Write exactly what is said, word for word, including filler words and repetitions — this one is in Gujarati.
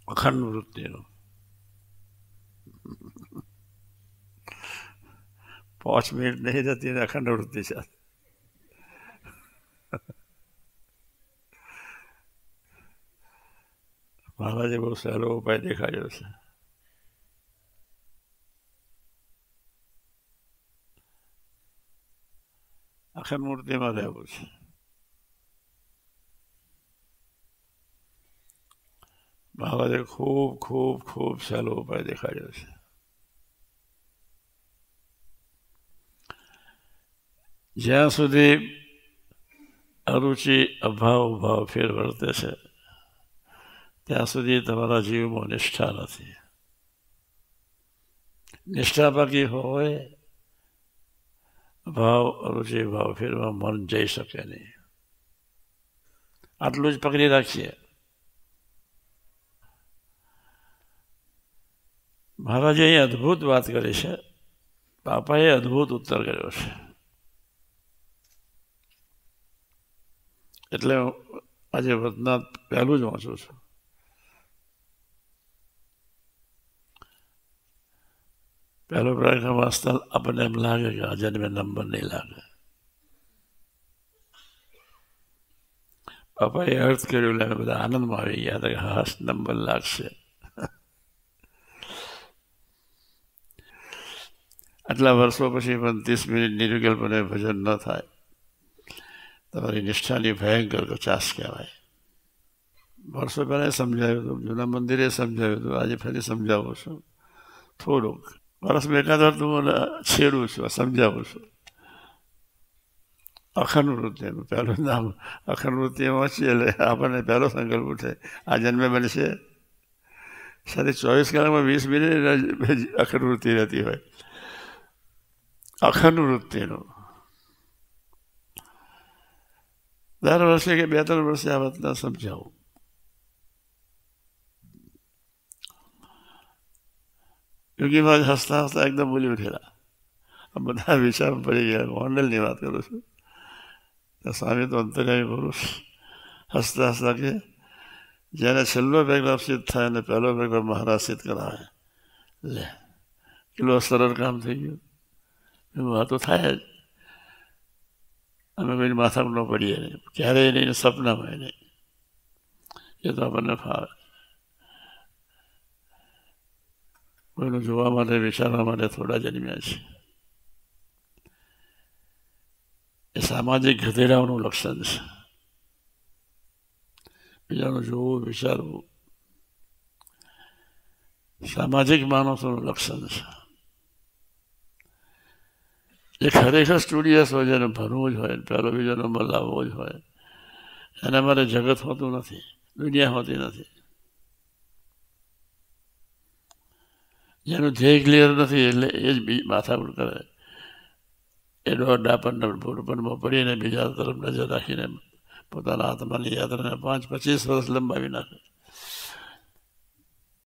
અખંડ વૃત્તિનો પાંચ મિનિટ નહીં જતી ને અખંડ વૃત્તિ છે. મહારાજે બહુ સહેલો ઉપાય દેખાડ્યો છે. અખંડ મૂર્તિમાં રહેવું છે. મહારાજે ખૂબ ખૂબ ખૂબ સહેલો ઉપાય દેખાડ્યો છે. જ્યાં સુધી અરુચિ અભાવ ભાવ ફેર વર્તે છે ત્યાં સુધી તમારા જીવમાં નિષ્ઠા નથી. નિષ્ઠા બાકી હોય ભાવ અરુચિ ભાવ ફેરવા મન જઈ શકે નહીં. આટલું જ પકડી રાખીએ. મહારાજે અહીં અદ્ભુત વાત કરી છે. બાપાએ અદ્ભુત ઉત્તર કર્યો છે. એટલે આજે વતના પહેલું જ વાંચું છું. પહેલો પ્રશ્ન વાંચતા આપણને એમ લાગે કે આજે મેં નંબર નહીં લાગે. બાપાએ અર્થ કર્યો એટલે બધા આનંદમાં આવી ગયા હતા કે હાસ નંબર લાગશે. આટલા વર્ષો પછી પણ ત્રીસ મિનિટ નિર્વિકલ્પને ભજન ન થાય તમારી નિષ્ઠાની ભયંકર કચાશ કહેવાય. વર્ષો પહેલાં સમજાવ્યું હતું, જૂના મંદિરે સમજાવ્યું હતું, આજે ફરી સમજાવું છું. થોડુંક વર્ષમાં એકાદ વાર તો મને છેડું છું, સમજાવું છું. અખંડ વૃત્તિનું પહેલું નામ અખંડ વૃત્તિ વાંચીએ એટલે આપણને પહેલો સંકલ્પ ઉઠે આ જન્મે બનશે. સાથે ચોવીસ કલાકમાં વીસ મિનિટ અખંડ વૃત્તિ રહેતી હોય. અખંડ વૃત્તિનું દર વર્ષે કે બે ત્રણ વર્ષે આ વાતના સમજાવું. યોગી મહારાજ હસતા હસતા એકદમ બોલી ઉઠેલા. આ બધા વિચારમાં પડી ગયા. મોડલની વાત કરું છું. સ્વામી તો અંતર્યામી પુરુષ હસતા હસતા કે જેને છેલ્લો પેરેગ્રાફ સિદ્ધ થાય અને પહેલો પેરેગ્રાફ મહારાજ સિદ્ધ કરાવે લે કેટલું સરળ કામ થઈ ગયું. આ તો થાય જ. અમે કોઈને માથામાં ન પડીએ નહીં, ક્યારેય નહીં, સપનામાં નહીં. એ તો આપણને ફાવે. કોઈનું જોવા માટે વિચારવા માટે થોડા જન્મ્યા છે. એ સામાજિક ગધેડાઓનું લક્ષણ છે. બીજાનું જોવું વિચારવું સામાજિક માણસોનું લક્ષણ છે. એ ખરેખર સ્ટુડિયસ હોય, જેને ભરવું જ હોય, પહેલો બીજો નંબર લાવવો જ હોય, એના માટે જગત હોતું નથી, દુનિયા હોતી નથી. જેનું ધ્યેય ક્લિયર નથી એટલે એ જ માથાકૂટ કરે. એ દોઢ પંદર ભૂરપણમાં પડીને બીજા તરફ નજર રાખીને પોતાના આત્માની યાત્રાને પાંચ પચીસ વર્ષ લંબાવી નાખે.